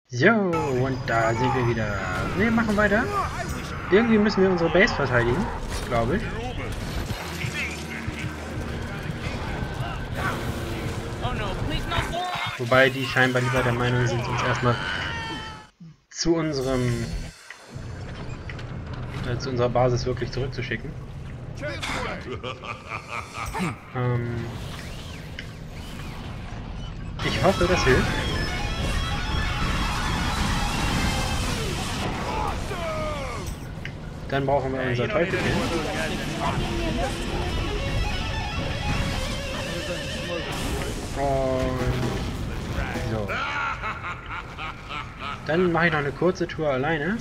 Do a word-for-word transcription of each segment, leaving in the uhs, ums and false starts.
So, und da sind wir wieder. Wir machen weiter. Irgendwie müssen wir unsere Base verteidigen, glaube ich. Wobei die scheinbar lieber der Meinung sind, uns erstmal zu unserem äh, zu unserer Basis wirklich zurückzuschicken. Ähm, ich hoffe, das hilft. Dann brauchen wir unser Teufelchen. Und so. Dann mache ich noch eine kurze Tour alleine.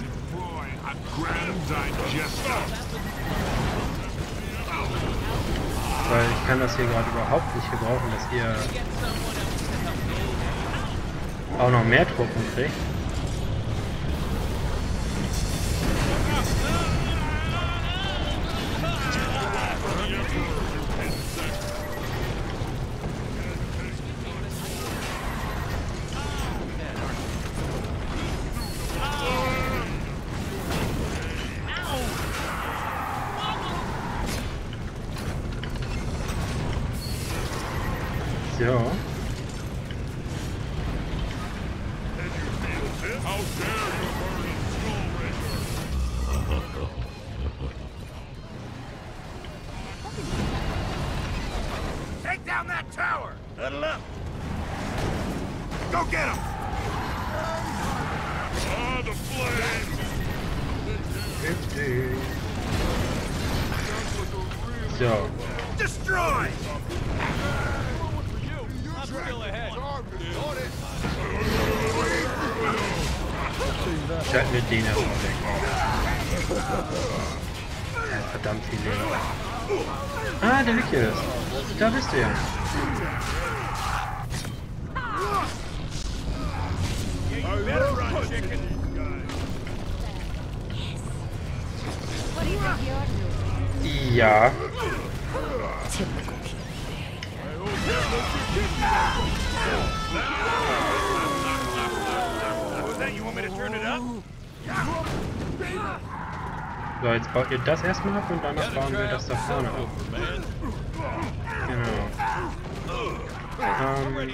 Weil ich kann das hier gerade überhaupt nicht gebrauchen, dass ihr auch noch mehr Truppen kriegt. So. Take down that tower! Huddle up! Go get him! Ah, the flames! So. Destroy! Schalten wir den erstmal weg. Ja, verdammt viel Leben. Ah, der Vicus. Da bist du ja. Ja. So, jetzt baut ihr das erstmal ab und danach bauen wir das da vorne ab. Genau. Ähm,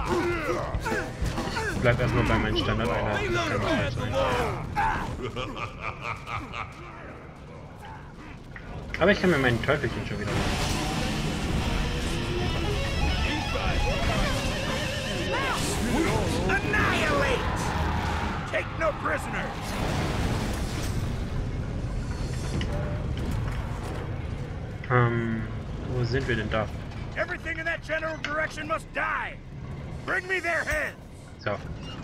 ich bleib erstmal bei meinen Standardeinheiten. Das kann nicht falsch sein. Aber ich kann mir meinen Teufelchen schon wieder machen. Annihilate! Take no prisoners! Ähm, wo sind wir denn da? Everything in that general direction must die! Bring me their heads! So.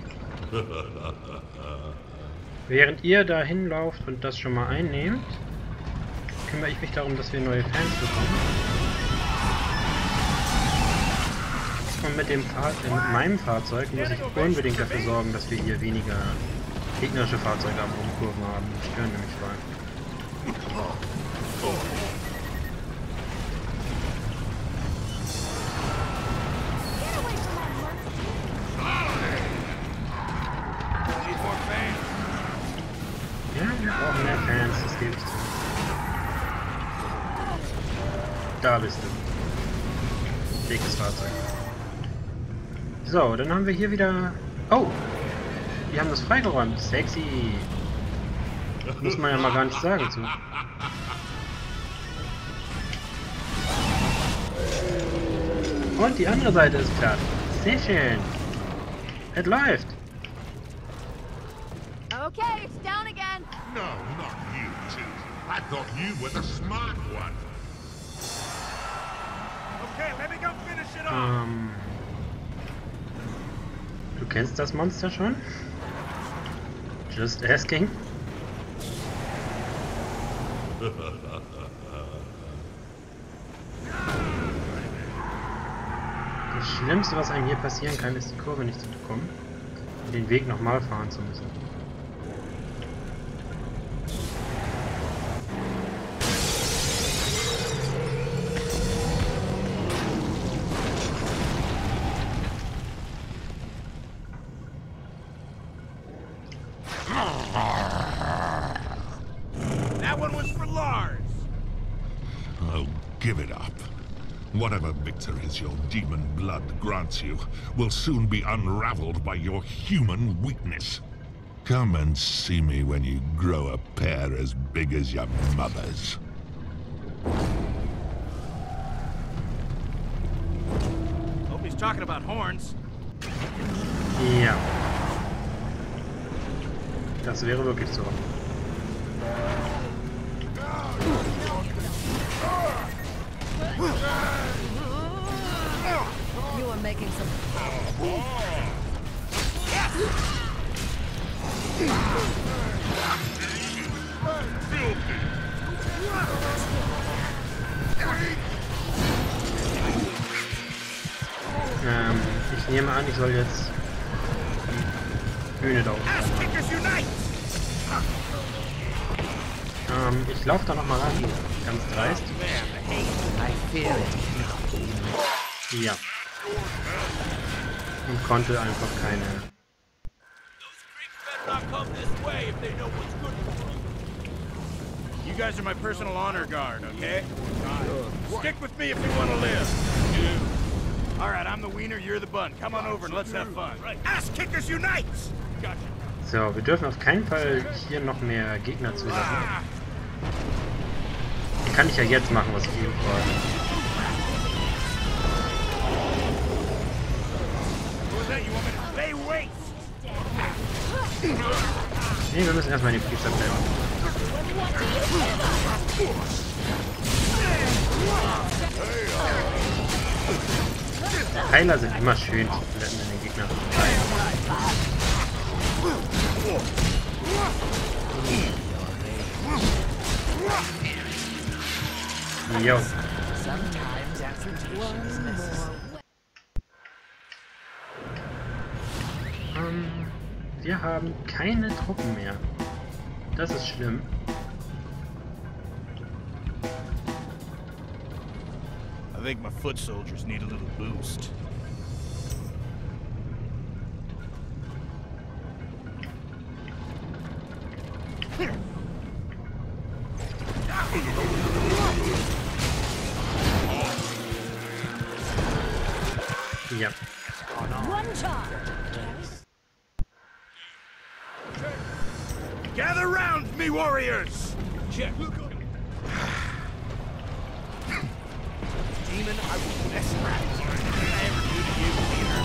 Während ihr da hinlauft und das schon mal einnehmt, kümmere ich mich darum, dass wir neue Fans bekommen. Und mit dem Fahr äh, mit meinem Fahrzeug muss ich unbedingt dafür sorgen, dass wir hier weniger gegnerische Fahrzeuge am Umkurven haben. Die stören nämlich voll. Ja, wir brauchen mehr Fans, das gebe ich zu. Da bist du. Dickes Fahrzeug. So, dann haben wir hier wieder... Oh! Die haben das freigeräumt. Sexy! Muss man ja mal gar nicht sagen zu. Und die andere Seite ist platt. Sehr schön. Es läuft. Okay, it's down again. No, not you two. I thought you were the smart one. Okay, let me go finish it off! Ähm... Du kennst das Monster schon? Just asking. Das Schlimmste, was einem hier passieren kann, ist die Kurve nicht zu bekommen und den Weg nochmal fahren zu müssen. Give it up. Whatever victories your demon blood grants you will soon be unraveled by your human weakness. Come and see me when you grow a pair as big as your mother's. Hope he's talking about horns. Ja. Das wäre wirklich so. You are making some. Ähm, ich nehme an, ich soll jetzt die Bühne da oben. Ähm, ich laufe da nochmal ran. Ganz dreist. Ja. Und konnte einfach keine... You guys are my personal honor guard, okay? Stick with me if you want to live. All right, I'm the wiener, you're the bun. Come on over and let's have fun. Ass Kickers Unite! Gotcha. So, wir dürfen auf keinen Fall hier noch mehr Gegner zulassen. Dann kann ich ja jetzt machen, was ich eben vorhabe. Nee, wir müssen erstmal in die Priester bleiben. Heiler sind immer schön zu blenden in den Gegner. Jo. Ähm, wir haben keine Truppen mehr. Das ist schlimm. I think my foot soldiers need a little boost. Ja. Gather round me, warriors! Check. Demon, I will mess around. What did I ever do to you, Peter?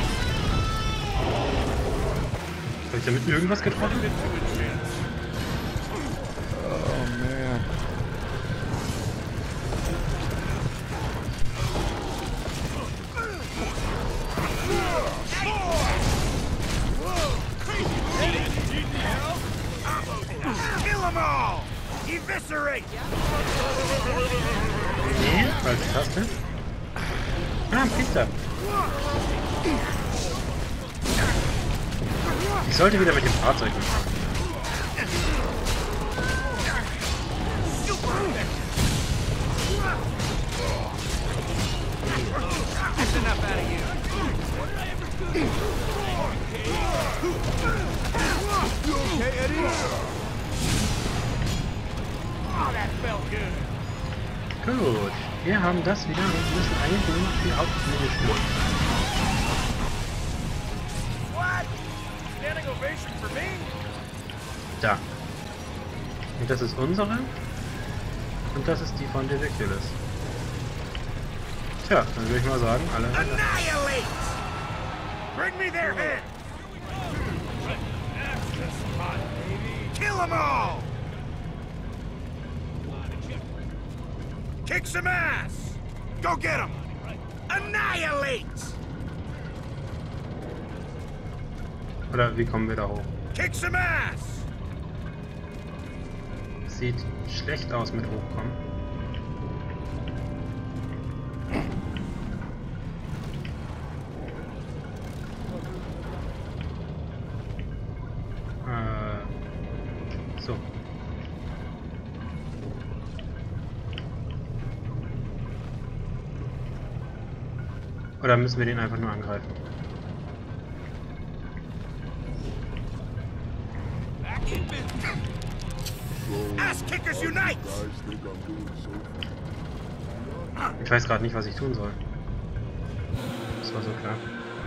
Habe ich damit irgendwas getroffen? Oh man. Kill them all! Eviscerate! Nee, falsche Taste. Ah, ein Priester. Ich sollte wieder mit dem Fahrzeug machen. That's enough out of you. You okay, Eddie? Oh, that felt good. Gut, wir haben das wieder und müssen eigentlich nur noch die Hauptlinie stürmen. What? Standing ovation for me? Da. Und das ist unsere. Und das ist die von Ridiculous. Tja, dann würde ich mal sagen, alle weiter. Annihilate! Bring me their head! Kill them all! Kick some ass! Go get them! Annihilate! Oder wie kommen wir da hoch? Kick some ass! Sieht schlecht aus mit hochkommen. Äh, so. Oder müssen wir den einfach nur angreifen? Ass Kickers Unite! Ich weiß gerade nicht, was ich tun soll. Das war so klar.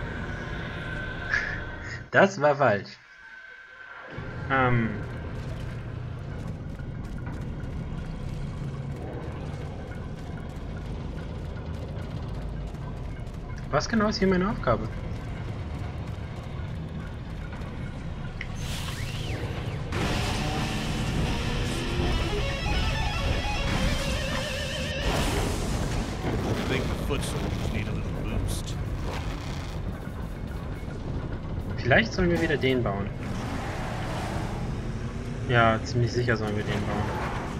Das war falsch. Ähm... Was genau ist hier meine Aufgabe? I think the foot soldiers need a little boost. Vielleicht sollen wir wieder den bauen. Ja, ziemlich sicher sollen wir den bauen.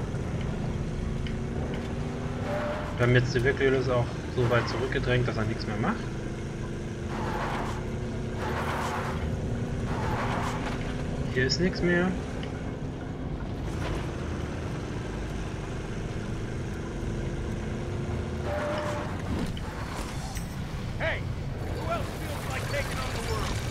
Wir haben jetzt die Victulus auch so weit zurückgedrängt, dass er nichts mehr macht. Hier ist nichts mehr. Hey, who else feels like taking on the world?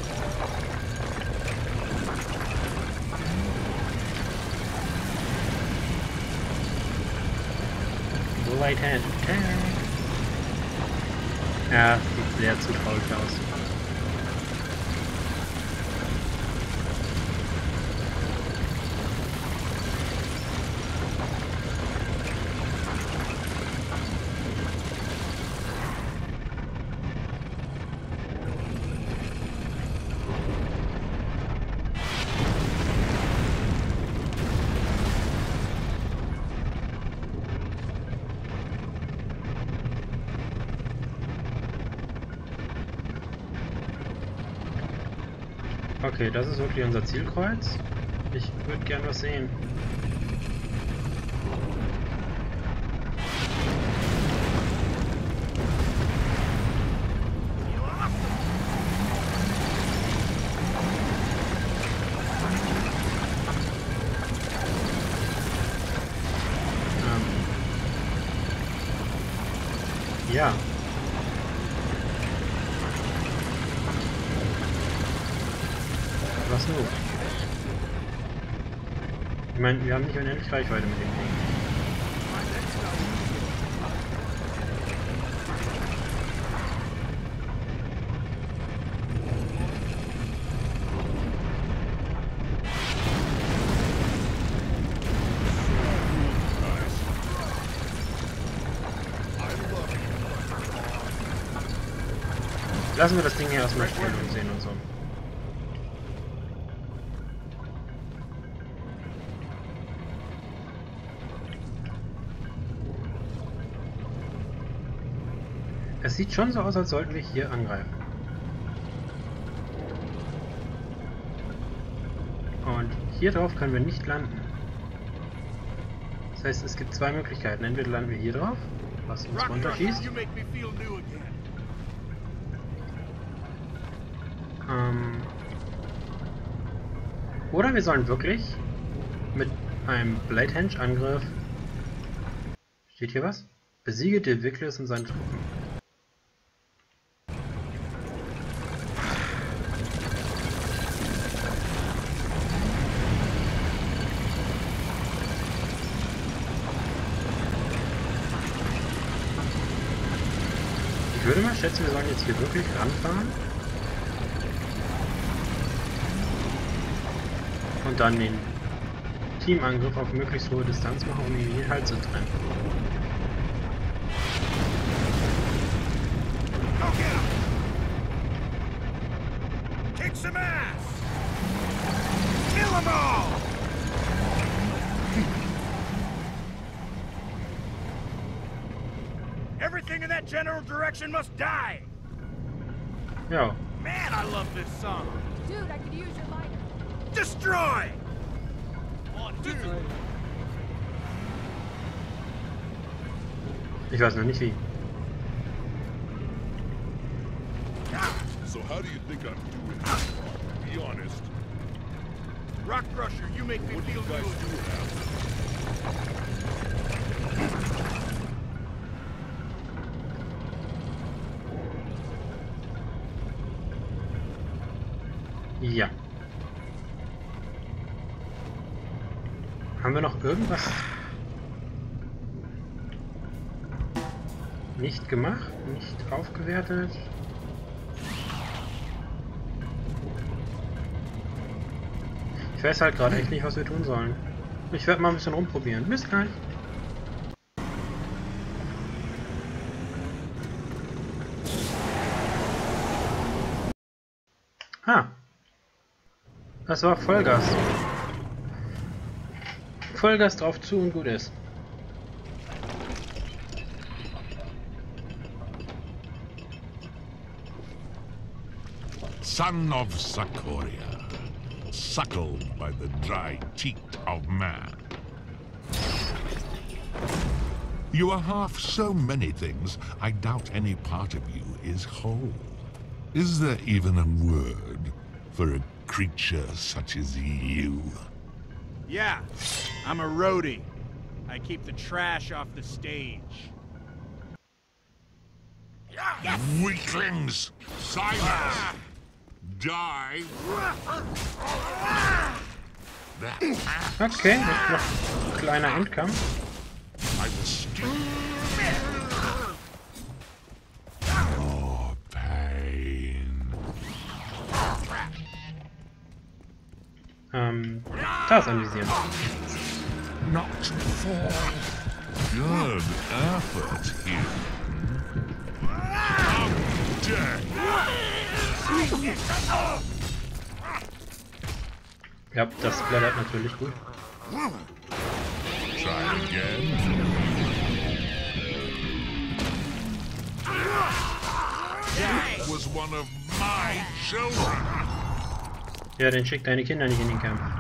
So weit hin. Ja, sieht sehr zutraulich aus. Okay, das ist wirklich unser Zielkreuz. Ich würde gern was sehen. Ähm. Ja. Was nun? Ich meine, wir haben nicht unendlich Reichweite mit dem Ding. Lassen wir das Ding hier erstmal stehen und sehen uns um. Es sieht schon so aus, als sollten wir hier angreifen. Und hier drauf können wir nicht landen. Das heißt, es gibt zwei Möglichkeiten. Entweder landen wir hier drauf, was uns runterschießt. Ähm, oder wir sollen wirklich mit einem Bladehenge-Angriff... Steht hier was? Besiege die Victulus und seine Truppen. Ich würde mal schätzen, wir sollen jetzt hier wirklich ranfahren. Und dann den Teamangriff auf möglichst hohe Distanz machen, um ihn hier halt zu trennen. Kick some ass! Kill them all! Everything in that general direction must die! Ja. Man, I love this song! Dude, I could use your lighter. Destroy! Oh, dude! Ich weiß noch nicht wie. So how do you think I'm doing? Be honest. Rock Crusher, you make me What do feel you guys good. do now? Ja. Haben wir noch irgendwas? Nicht gemacht, nicht aufgewertet. Ich weiß halt gerade echt nicht, was wir tun sollen. Ich werde mal ein bisschen rumprobieren. Bis gleich. Ah. Das war Vollgas. Vollgas drauf zu und gut ist. Son of Sakoria, suckled by the dry teat of man. You are half so many things, I doubt any part of you is whole. Is there even a word for a creature such as you? Yeah, I'm a roadie. I keep the trash off the stage. Yes! Weaklings! Silence! Die! Okay, jetzt noch ein kleiner Endkampf. I will steal. Oh, pain. Ähm, das analysieren. Not for good effort here. How dare Ja, das blättert natürlich gut. Try again. That was one of my children. Ja, dann schick deine Kinder nicht in den Kampf.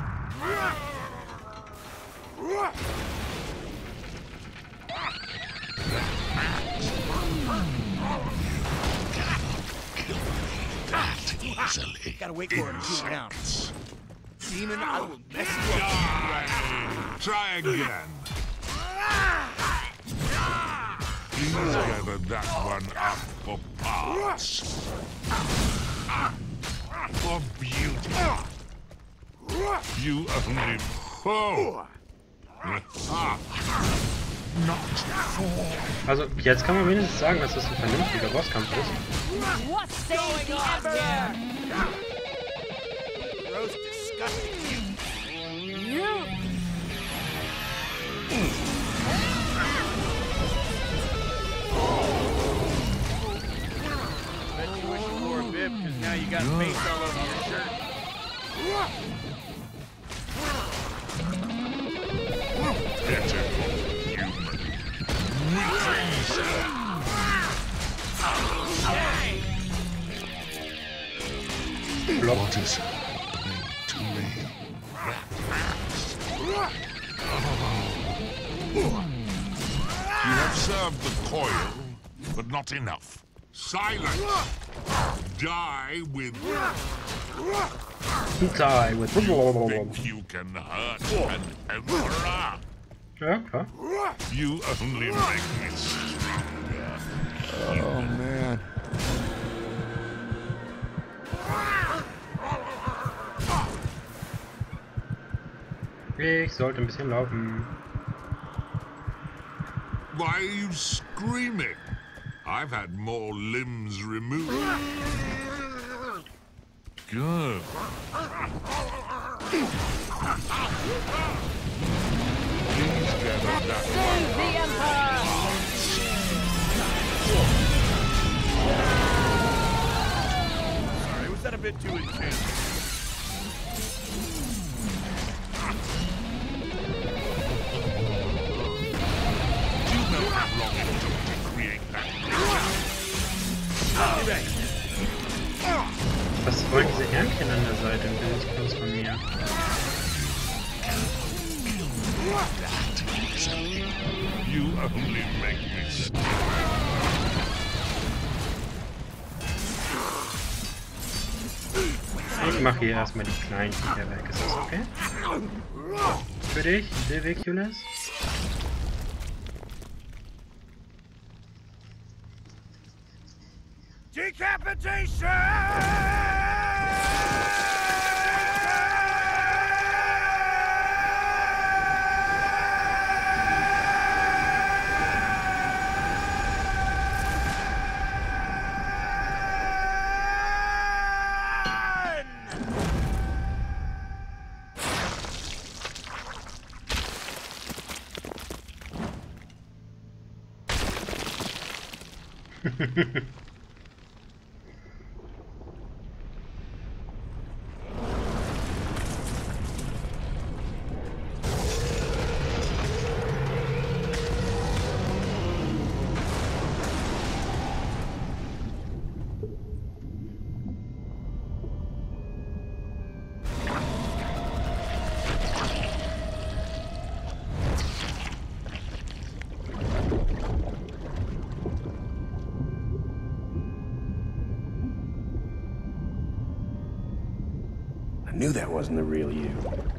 Easily. Gotta wait for him to cool down. Demon, I will mess you up. Try again. Please gather that one up for parts. For beauty. You only fool. Not for. Also, jetzt kann man wenigstens sagen, dass das ein vernünftiger Bosskampf ist. What saves the Emperor? Gross, disgusting. You. Bet you wish you wore a bib, because now you got face all over your shirt. Pitiful human. Weaklings. What is happening to me? You have served the coil, but not enough. Silence! Die with... Die with... Think you can hurt an emperor? Ja, klar. You only make me stronger. Oh man. Ich sollte ein bisschen laufen. Why are you screaming? I've had more limbs removed. Good. Please gather that Save the Emperor! Sorry, was that a bit too intense? Do you know how long it took to create that creature? Was wollen diese Ärmchen an der Seite im Bild bloß von mir? You only make me stronger. Ich mache hier erstmal die kleinen Viecher weg. Ist das okay? Für dich, Ridiculous? Decapitation! I knew that wasn't the real you.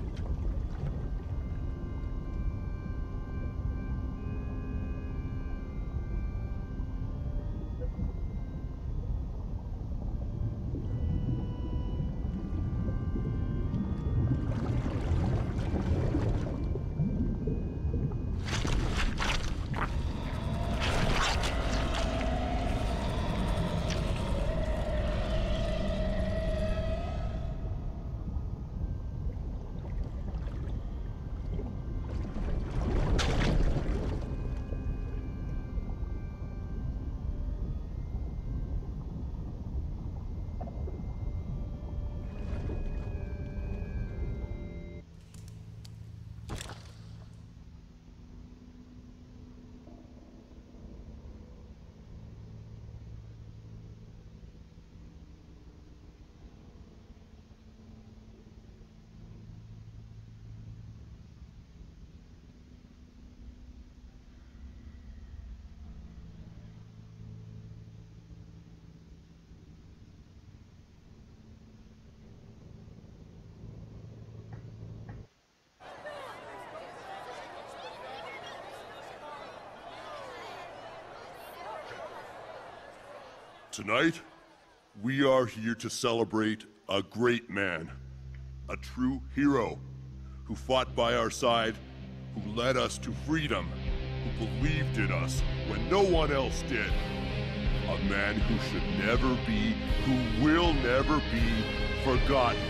Tonight, we are here to celebrate a great man, a true hero, who fought by our side, who led us to freedom, who believed in us when no one else did. A man who should never be, who will never be forgotten.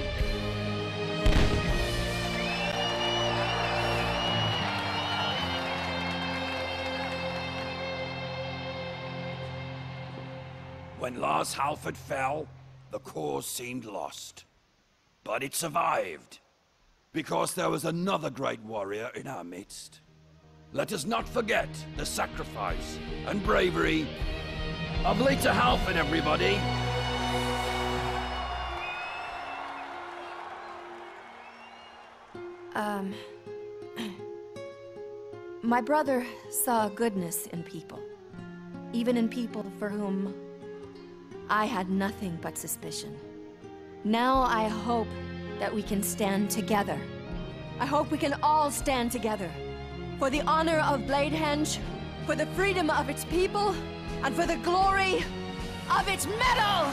When Lars Halford fell, the cause seemed lost. But it survived, because there was another great warrior in our midst. Let us not forget the sacrifice and bravery of Lita Halford, everybody! Um... My brother saw goodness in people. Even in people for whom I had nothing but suspicion. Now I hope that we can stand together. I hope we can all stand together. For the honor of Bladehenge, for the freedom of its people, and for the glory of its metal!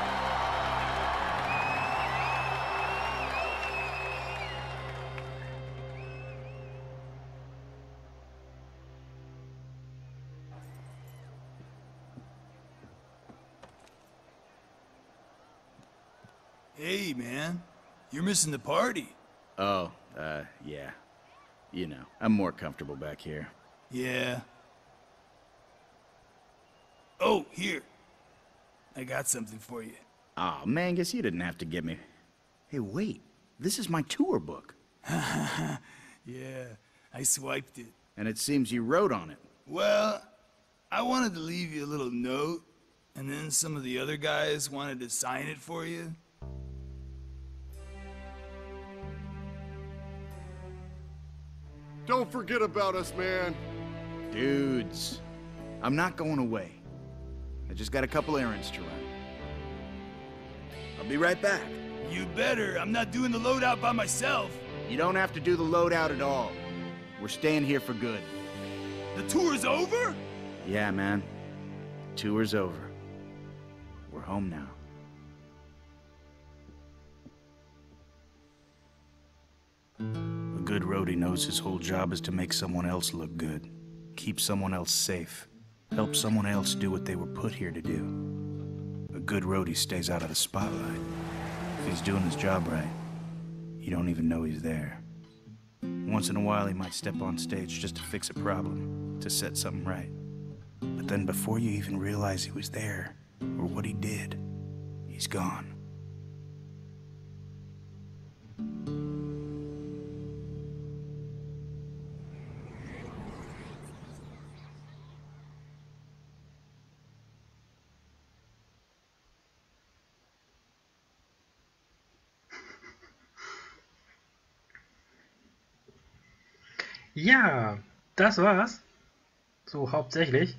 Hey, man. You're missing the party. Oh, uh, yeah. You know, I'm more comfortable back here. Yeah. Oh, here. I got something for you. Aw, oh, Mangus, you didn't have to get me. Hey, wait. This is my tour book. Yeah, I swiped it. And it seems you wrote on it. Well, I wanted to leave you a little note, and then some of the other guys wanted to sign it for you. Don't forget about us, man. Dudes, I'm not going away. I just got a couple errands to run. I'll be right back. You better. I'm not doing the loadout by myself. You don't have to do the loadout at all. We're staying here for good. The tour's over? Yeah, man. The tour's over. We're home now. A good roadie knows his whole job is to make someone else look good, keep someone else safe, help someone else do what they were put here to do. A good roadie stays out of the spotlight. If he's doing his job right, you don't even know he's there. Once in a while, he might step on stage just to fix a problem, to set something right. But then before you even realize he was there, or what he did, he's gone. Ja, das war's. So hauptsächlich.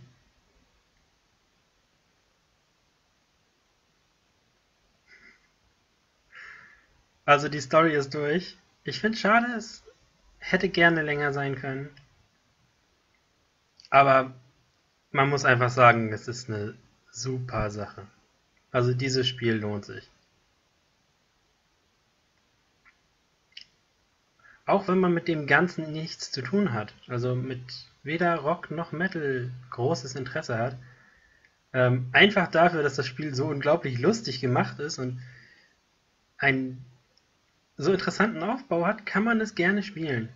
Also die Story ist durch. Ich finde es schade, es hätte gerne länger sein können. Aber man muss einfach sagen, es ist eine super Sache. Also dieses Spiel lohnt sich. Auch wenn man mit dem Ganzen nichts zu tun hat, also mit weder Rock noch Metal großes Interesse hat, ähm, einfach dafür, dass das Spiel so unglaublich lustig gemacht ist und einen so interessanten Aufbau hat, kann man es gerne spielen.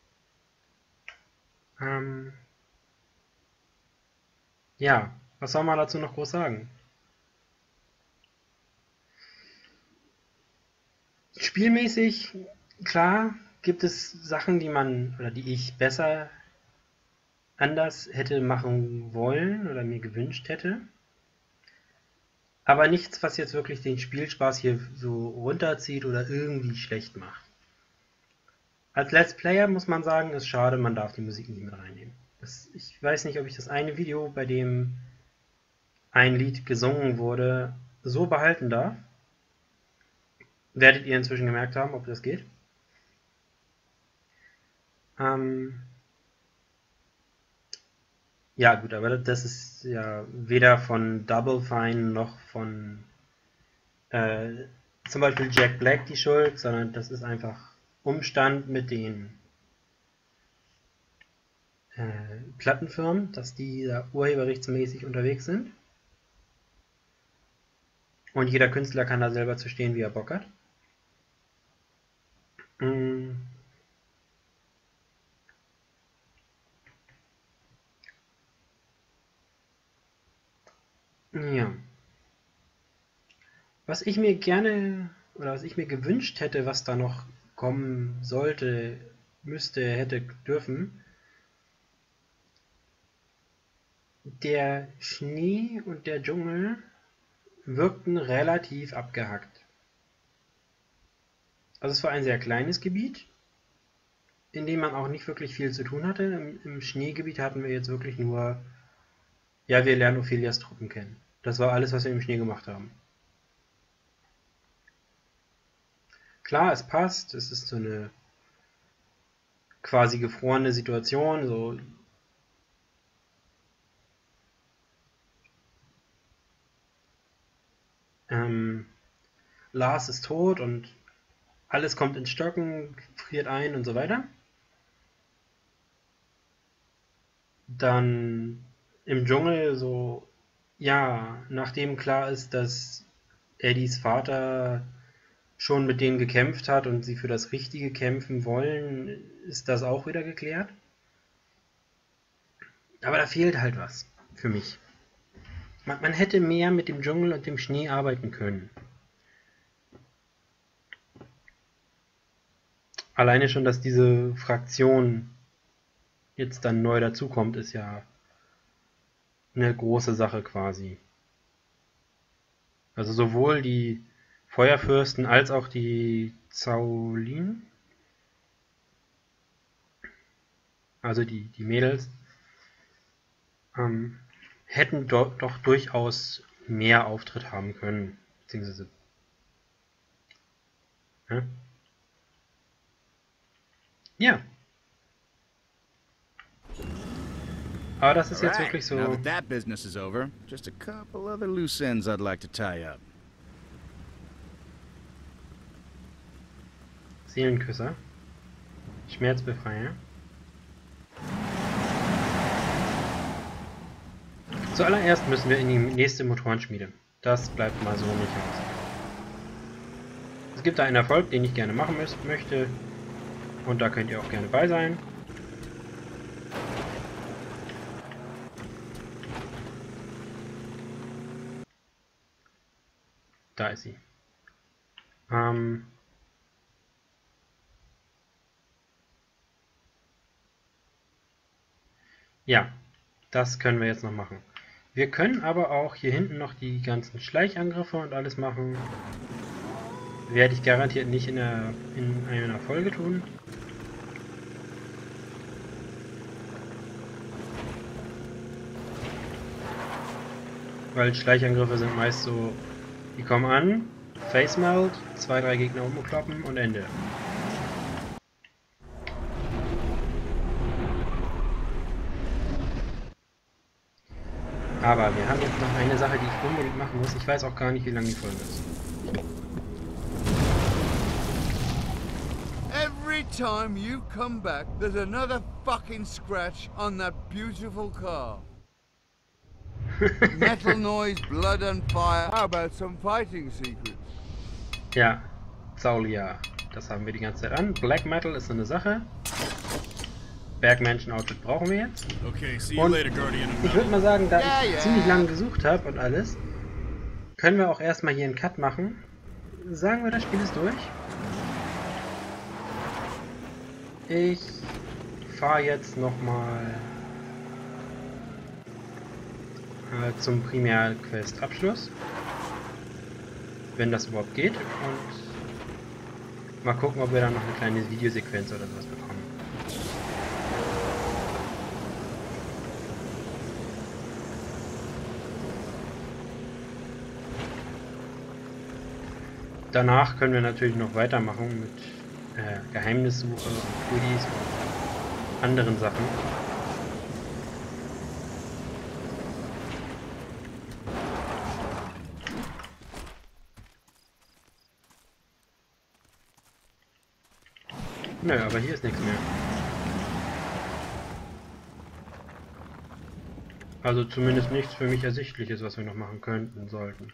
Ähm, ja, was soll man dazu noch groß sagen? Spielmäßig, klar, gibt es Sachen, die man oder die ich besser anders hätte machen wollen oder mir gewünscht hätte. Aber nichts, was jetzt wirklich den Spielspaß hier so runterzieht oder irgendwie schlecht macht. Als Let's Player muss man sagen, ist schade, man darf die Musik nicht mit reinnehmen. Das, ich weiß nicht, ob ich das eine Video, bei dem ein Lied gesungen wurde, so behalten darf. Werdet ihr inzwischen gemerkt haben, ob das geht. Ähm ja gut, aber das ist ja weder von Double Fine noch von äh, zum Beispiel Jack Black die Schuld, sondern das ist einfach Umstand mit den äh, Plattenfirmen, dass die da urheberrechtsmäßig unterwegs sind. Und jeder Künstler kann da selber zu stehen, wie er Bock hat. Mm. Ja. Was ich mir gerne oder was ich mir gewünscht hätte, was da noch kommen sollte, müsste, hätte dürfen, der Schnee und der Dschungel wirkten relativ abgehackt. Also es war ein sehr kleines Gebiet, in dem man auch nicht wirklich viel zu tun hatte. Im, im Schneegebiet hatten wir jetzt wirklich nur, ja, wir lernen Ophelias Truppen kennen. Das war alles, was wir im Schnee gemacht haben. Klar, es passt, es ist so eine quasi gefrorene Situation, so ähm, Lars ist tot und alles kommt ins Stocken, friert ein und so weiter. Dann im Dschungel so, ja, nachdem klar ist, dass Eddies Vater schon mit denen gekämpft hat und sie für das Richtige kämpfen wollen, ist das auch wieder geklärt. Aber da fehlt halt was für mich. Man, man hätte mehr mit dem Dschungel und dem Schnee arbeiten können. Alleine schon, dass diese Fraktion jetzt dann neu dazukommt, ist ja eine große Sache quasi. Also sowohl die Feuerfürsten als auch die Zaulin, also die, die Mädels, ähm, hätten do, doch durchaus mehr Auftritt haben können, beziehungsweise ja. ja. Aber das ist jetzt wirklich so. Now that that business is over, just a couple other loose ends I'd like to tie up. Seelenküsser. Schmerzbefreier. Zuallererst müssen wir in die nächste Motorenschmiede. Das bleibt mal so nicht aus. Es gibt da einen Erfolg, den ich gerne machen möchte. Und da könnt ihr auch gerne bei sein. Da ist sie. Ähm... Ja, das können wir jetzt noch machen. Wir können aber auch hier hinten noch die ganzen Schleichangriffe und alles machen. Werde ich garantiert nicht in, der, in einer Folge tun. Weil Schleichangriffe sind meist so, die kommen an, Face Melt, zwei, drei Gegner umkloppen und Ende. Aber wir haben jetzt noch eine Sache, die ich unbedingt machen muss. Ich weiß auch gar nicht, wie lange die Folge ist. Every time you come back, there's another fucking scratch on that beautiful car. Metal noise, blood and fire. How about some fighting secrets? Ja, Zaulia. Das haben wir die ganze Zeit an. Black Metal ist so eine Sache. Bergmenschen-Outfit brauchen wir jetzt. Okay, see you Und later, Guardian. ich würde mal sagen, da Yeah, ich yeah. ziemlich lange gesucht habe und alles, können wir auch erstmal hier einen Cut machen. Sagen wir, das Spiel ist durch. Ich fahre jetzt nochmal äh, zum Primärquest-Abschluss. Wenn das überhaupt geht. Und mal gucken, ob wir dann noch eine kleine Videosequenz oder sowas bekommen. Danach können wir natürlich noch weitermachen mit äh, Geheimnissuche und Goodies und anderen Sachen. Nö, aber hier ist nichts mehr. Also zumindest nichts für mich Ersichtliches, was wir noch machen könnten, sollten.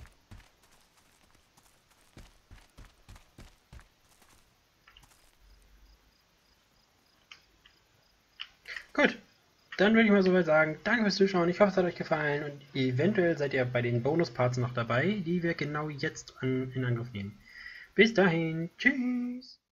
Gut, dann würde ich mal soweit sagen, danke fürs Zuschauen, ich hoffe es hat euch gefallen und eventuell seid ihr bei den Bonusparts noch dabei, die wir genau jetzt an, in Angriff nehmen. Bis dahin, tschüss!